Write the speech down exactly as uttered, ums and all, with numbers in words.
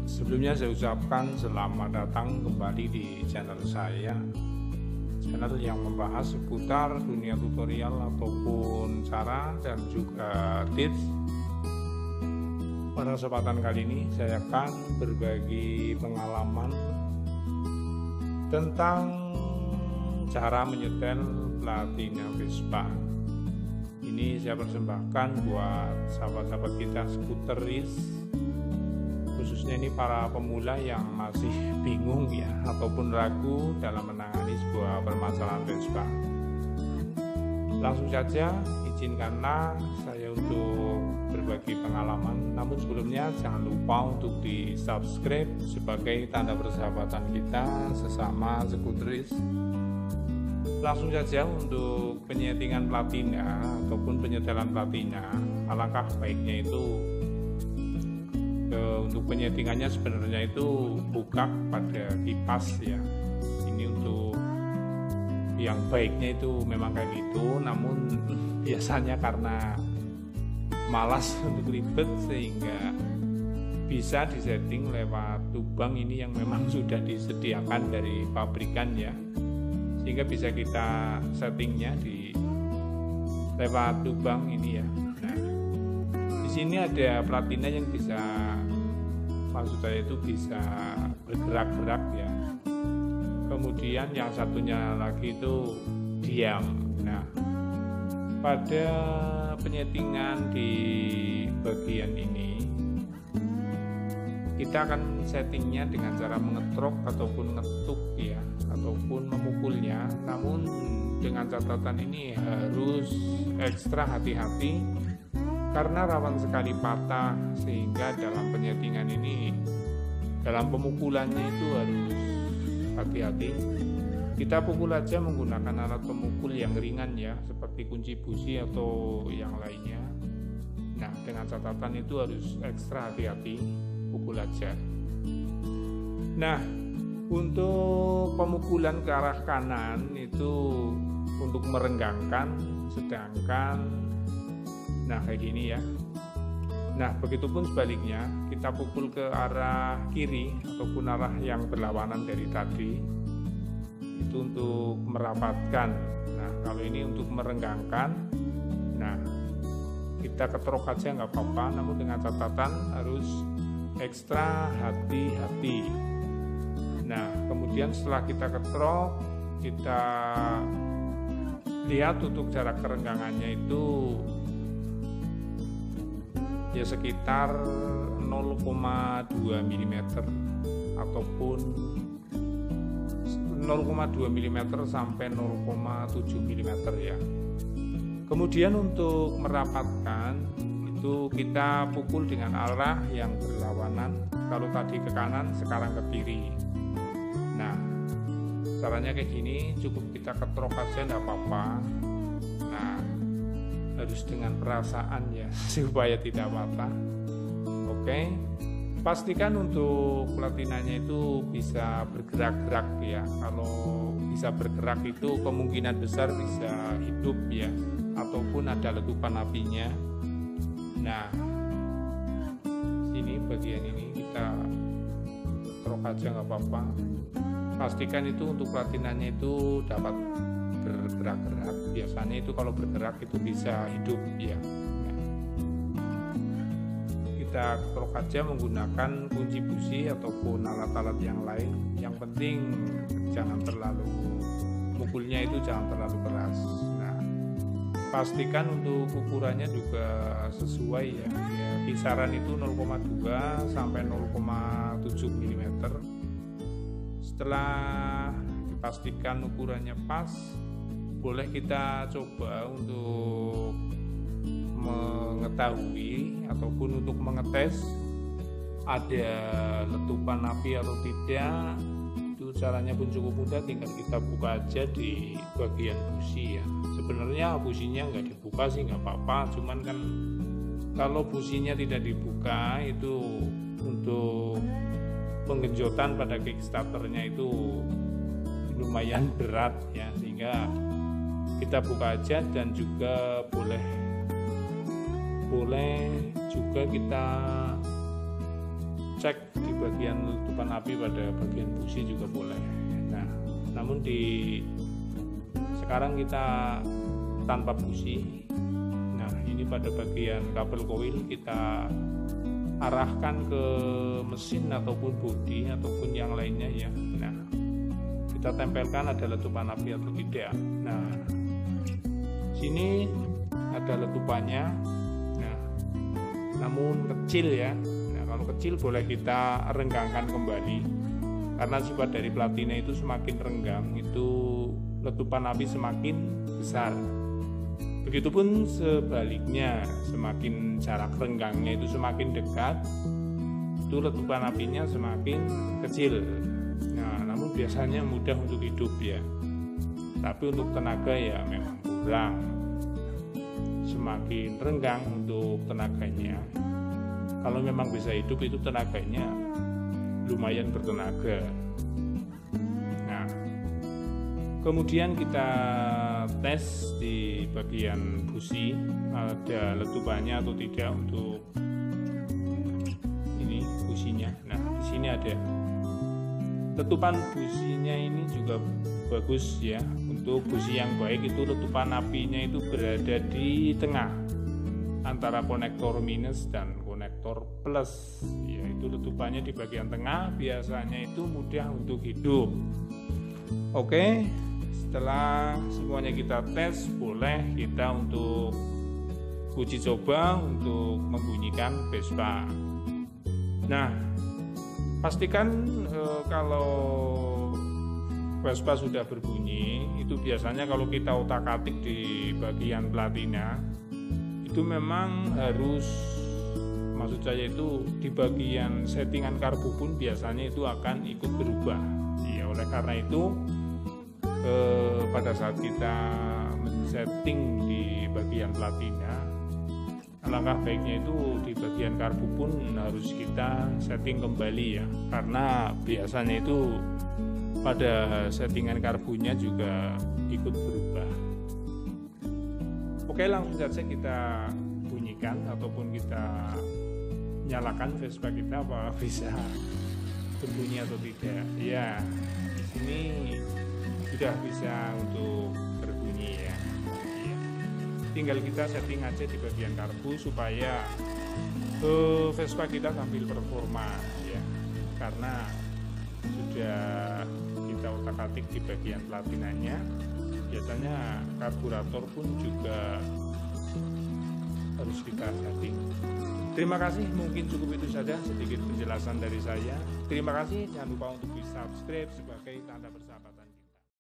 Sebelumnya saya ucapkan selamat datang kembali di channel saya, channel yang membahas seputar dunia tutorial ataupun cara dan juga tips. Pada kesempatan kali ini saya akan berbagi pengalaman tentang cara menyetel Platina Vespa. Ini saya persembahkan buat sahabat-sahabat kita skuteris, khususnya ini para pemula yang masih bingung ya ataupun ragu dalam menangani sebuah permasalahan Vespa. Langsung saja izinkanlah saya untuk berbagi pengalaman, namun sebelumnya jangan lupa untuk di subscribe sebagai tanda persahabatan kita sesama skuteris. Langsung saja untuk penyetingan Platina ataupun penyetelan Platina, alangkah baiknya itu untuk penyetingannya sebenarnya itu buka pada kipas ya. Ini untuk yang baiknya itu memang kayak gitu, namun biasanya karena malas untuk ribet sehingga bisa disetting lewat lubang ini yang memang sudah disediakan dari pabrikan ya, sehingga bisa kita settingnya di lewat lubang ini ya. Nah, di sini ada Platina yang bisa, maksud saya itu bisa bergerak-gerak ya. Kemudian yang satunya lagi itu diam. Nah, pada penyetingan di bagian ini kita akan settingnya dengan cara mengetrok ataupun ngetuk ya, ataupun memukulnya. Namun dengan catatan ini harus ekstra hati-hati karena rawan sekali patah, sehingga dalam penyetingan ini, dalam pemukulannya itu harus hati-hati. Kita pukul aja menggunakan alat pemukul yang ringan ya, seperti kunci busi atau yang lainnya. Nah, dengan catatan itu harus ekstra hati-hati, pukul aja. Nah, untuk pemukulan ke arah kanan itu untuk merenggangkan, sedangkan nah kayak gini ya. Nah, begitupun sebaliknya, kita pukul ke arah kiri ataupun arah yang berlawanan dari tadi, itu untuk merapatkan. Nah, kalau ini untuk merenggangkan, nah kita ketrok aja nggak apa-apa, namun dengan catatan harus ekstra hati-hati. Nah, kemudian setelah kita ketrok, kita lihat untuk jarak kerenggangannya itu ya sekitar nol koma dua milimeter ataupun nol koma dua milimeter sampai nol koma tujuh milimeter ya. Kemudian untuk merapatkan itu kita pukul dengan arah yang berlawanan. Kalau tadi ke kanan, sekarang ke kiri. Nah, caranya kayak gini, cukup kita ketrok aja enggak apa-apa. Nah, harus dengan perasaan ya supaya tidak patah. Oke, pastikan untuk Platinanya itu bisa bergerak-gerak ya. Kalau bisa bergerak itu kemungkinan besar bisa hidup ya, ataupun ada letupan apinya. Nah, sini bagian ini kita trok aja nggak apa-apa. Pastikan itu untuk Platinanya itu dapat bergerak-gerak. Biasanya itu kalau bergerak itu bisa hidup ya. Nah, kita trok aja menggunakan kunci busi ataupun alat-alat yang lain. Yang penting jangan terlalu, mukulnya itu jangan terlalu keras. Nah, pastikan untuk ukurannya juga sesuai ya, ya kisaran itu nol koma dua sampai nol koma tujuh milimeter. Setelah dipastikan ukurannya pas, boleh kita coba untuk mengetahui ataupun untuk mengetes ada letupan api atau tidak. Itu caranya pun cukup mudah, tinggal kita buka aja di bagian busi ya. Sebenarnya businya nggak dibuka sih nggak apa-apa, cuman kan kalau businya tidak dibuka itu untuk penggenjotan pada kickstarternya itu lumayan berat ya, sehingga kita buka aja. Dan juga boleh boleh juga kita cek di bagian letupan api pada bagian busi juga boleh. Nah, namun di sekarang kita tanpa busi. Nah, ini pada bagian kabel koil kita arahkan ke mesin ataupun bodi ataupun yang lainnya ya. Nah, kita tempelkan ada letupan api atau tidak. Nah, sini ada letupannya. Nah, namun kecil ya. Nah, kalau kecil boleh kita renggangkan kembali, karena sifat dari platina itu semakin renggang itu letupan api semakin besar. Begitupun sebaliknya, semakin jarak renggangnya itu semakin dekat, itu letupan apinya semakin kecil. Nah, namun biasanya mudah untuk hidup ya. Tapi untuk tenaga ya memang kurang. Semakin renggang untuk tenaganya. Kalau memang bisa hidup itu tenaganya lumayan bertenaga. Nah, kemudian kita tes di bagian busi ada letupannya atau tidak untuk ini businya. Nah, di sini ada letupan businya, ini juga bagus ya. Untuk busi yang baik itu letupan apinya itu berada di tengah antara konektor minus dan konektor plus, yaitu letupannya di bagian tengah, biasanya itu mudah untuk hidup. Oke, setelah semuanya kita tes, boleh kita untuk uji coba untuk membunyikan Vespa. Nah, pastikan e, kalau Vespa sudah berbunyi, itu biasanya kalau kita otak-atik di bagian platina itu memang harus, maksud saya itu di bagian settingan karbu pun biasanya itu akan ikut berubah. Ya, oleh karena itu eh, pada saat kita men-setting di bagian platina, alangkah baiknya itu di bagian karbu pun harus kita setting kembali ya, karena biasanya itu pada settingan karbunya juga ikut berubah. Oke, langsung saja kita bunyikan ataupun kita nyalakan Vespa kita, apa bisa berbunyi atau tidak. Ya, di sini sudah bisa untuk berbunyi ya. Ya. Tinggal kita setting aja di bagian karbu supaya uh, Vespa kita tampil performa ya. Karena sudah kita otak-atik di bagian platinanya, biasanya karburator pun juga harus kita setting. Terima kasih, mungkin cukup itu saja sedikit penjelasan dari saya. Terima kasih, jangan lupa untuk di subscribe sebagai tanda persahabatan.